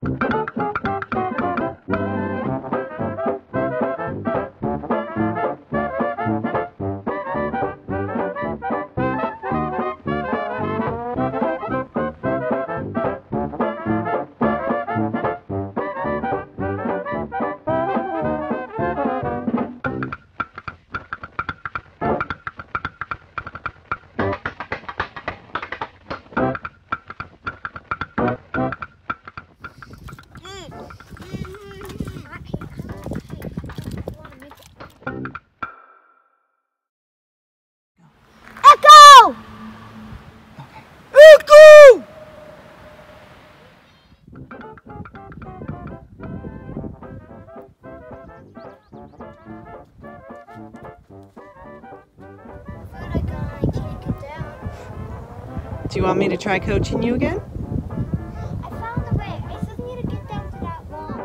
Do you want me to try coaching you again? I found the way. I just need to get down to that wall.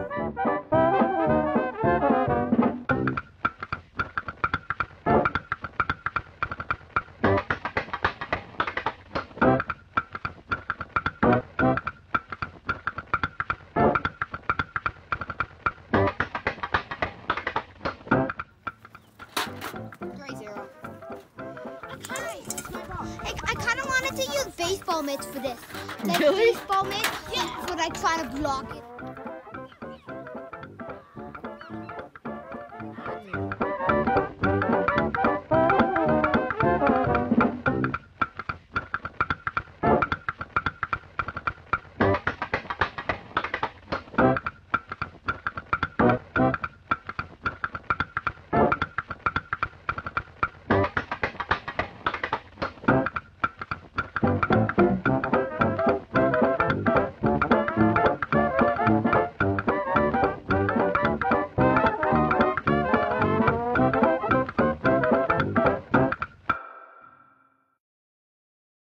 I kind of wanted to use baseball mitts for this. Like really? baseball mitts, but I try to block it.